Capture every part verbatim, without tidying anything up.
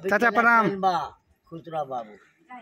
चाचा प्रणाम। खुश रह बाबू।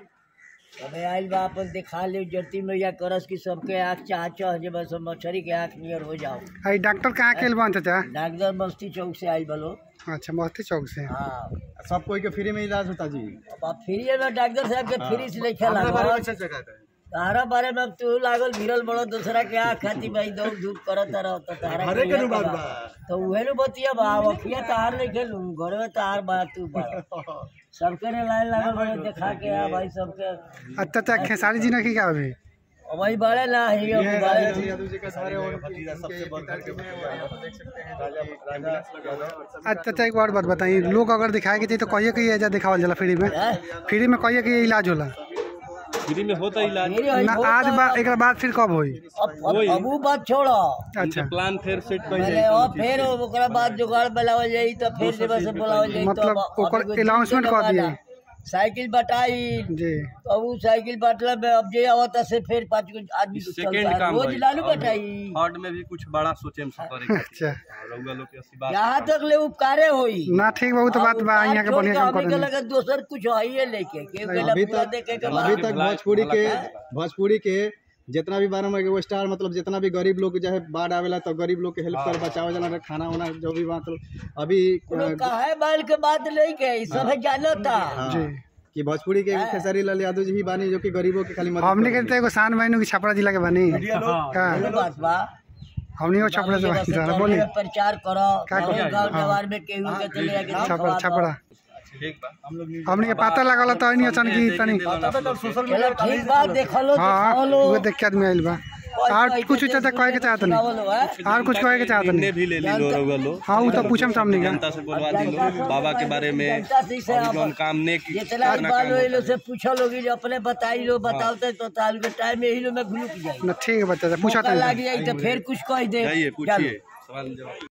हमें आइल बा अपन दिखा ले जरती मैया करस की सबके आँख चाह चाह जे बस मछरी के आँख नियर हो जाओ। आई डॉक्टर कहाँ के बन चाचा? डॉक्टर बस्ती चौक से आइल बलो। अच्छा मस्ती चौक से। हाँ सब कोई के फ्री में इलाज होता जी। अब फ्री में डॉक्टर साहब के फ्री से लेके ला तारा बारे में तू लागल भिरल बड़ो दूसरा के आँख खाती भाई दौड़ धूप करत रहो तो तारा घरे के बात बा तो उहे नु बतिया बा वखिया तार नहीं खेलू घर में तार बात तू बा सबके ने लाइन लागल बड़े दिखा के आ भाई सबके। अच्छा अच्छा खेसारी जी ने की का अभी वही बड़े ना ही अब बड़े यादव जी का सारे और सबसे बढ़कर के देख सकते हैं राजा राजा। अच्छा अच्छा एक बार बात बताइए, लोग अगर दिखाए के चाहिए तो कहिए कि एजा दिखावल जाला फ्री में? फ्री में कहिए कि इलाज होला? फ्री में होता इलाज ना आज बा एक बाद फिर कब होई? अब वो बात छोड़ो। अच्छा प्लान फिर सेट कर पहले और फिर ओकरा बाद जुगाड़ बनावल जाई तो फिर से बस बुलावल जाई। मतलब ओकर अनाउंसमेंट कर दिए साइकिल बटाई जी। तो वो साइकिल बटला में अब जे आवता से फिर पांच आदमी चलता रोज लालू बटाई हार्ड में भी कुछ बड़ा सोचे हम करे। अच्छा रउआ लोग के आशीर्वाद यहाँ तक ले उपकारे होई ना ठीक बहुत बात बा यहाँ के बढ़िया काम कर लगे दोसर कुछ है लेके अभी तक अभी तक भोजपुरी के भोजपुरी के जितना भी बारह में वो स्टार मतलब जितना भी गरीब लोग जो है बाढ़ आवेला तो गरीब लोग के हेल्प कर बचावे जाना खाना वाना जो भी मतलब अभी काहे बाल के बात नहीं के सब जानता जी कि भोजपुरी के खेसारी लाल यादव जी ही बानी जो कि गरीबों के खाली मदद हमने के एगो शान बहनों की छपरा जिला के बनी बात बा हमने वो छपरा से बनी बोली प्रचार करो गांव जवार में केहू के चले आके छपरा छपरा ठीक बा हम लोग हमने के पता लागल तो नहीं अचानक की तनी सोशल मीडिया ठीक बा देखलो हां वो देख के आदमी आइल बा और कुछ चाचा कहे के चाहत नहीं और कुछ कहे के चाहत नहीं भी ले ली लो रउआ लो। हां वो तो पूछम सामने का जनता से बोलवा दी लो बाबा के बारे में जोन काम ने की जितना बालो ये लोग से पूछो लोग जो अपने बताई लो बताओते तो ताल के टाइम में ही लो में घुलुक जाई ना ठीक है बच्चा पूछा लग जाई तो फिर कुछ कह दे पूछिए सवाल जवाब।